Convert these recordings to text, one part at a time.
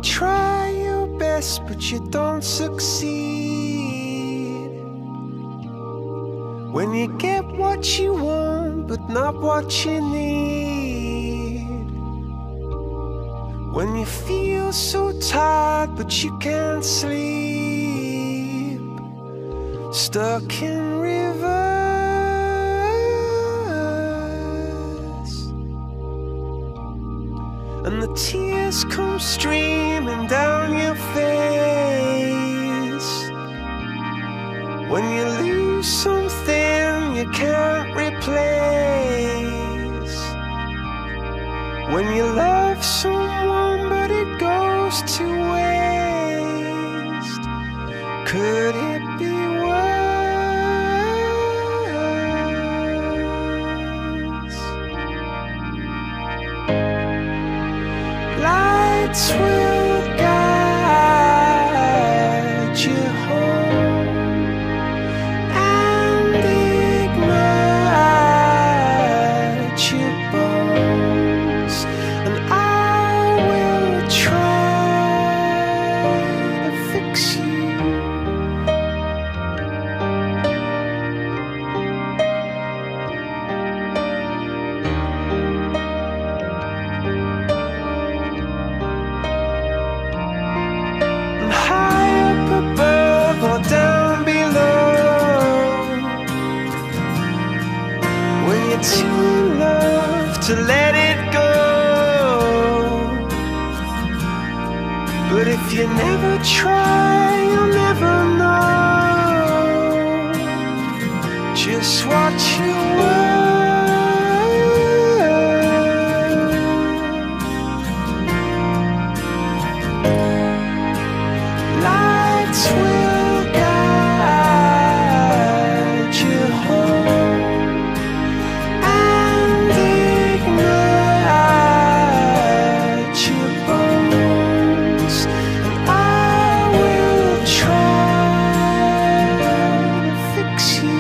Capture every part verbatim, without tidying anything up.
try your best but you don't succeed, when you get what you want but not what you need, when you feel so tired but you can't sleep, stuck in reverse, and the tears come streaming down your face, when you lose something you can't replace, when you love someone but it goes to waste. Could it be worse? Lights will guide you home and ignite your bones, and I will try to fix you. And high up above or down below, when you're too in love to let it go. But if you never try, you'll never know just what you were. Lights will guide you home and ignite your bones, and I will try to fix you.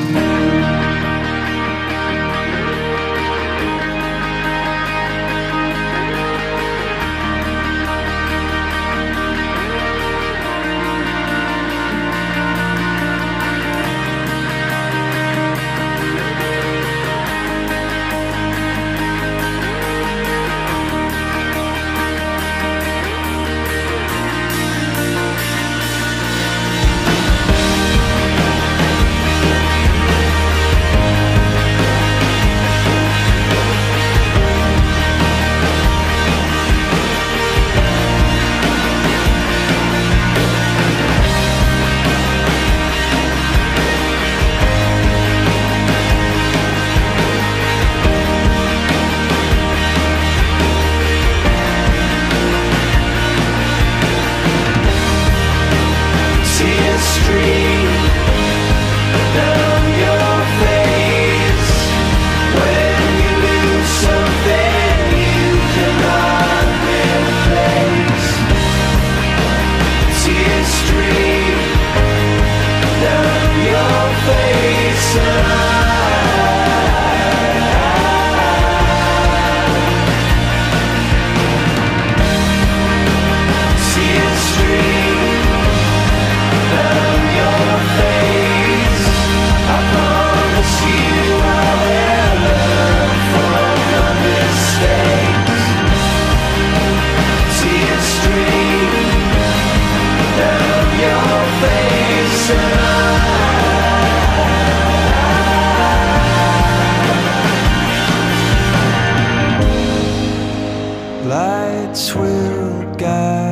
Tears stream down your face when you lose something you cannot replace. Tears stream down your face, and tears stream down your face. I promise you I will learn from my mistakes. Tears stream down your face, and I lights will guide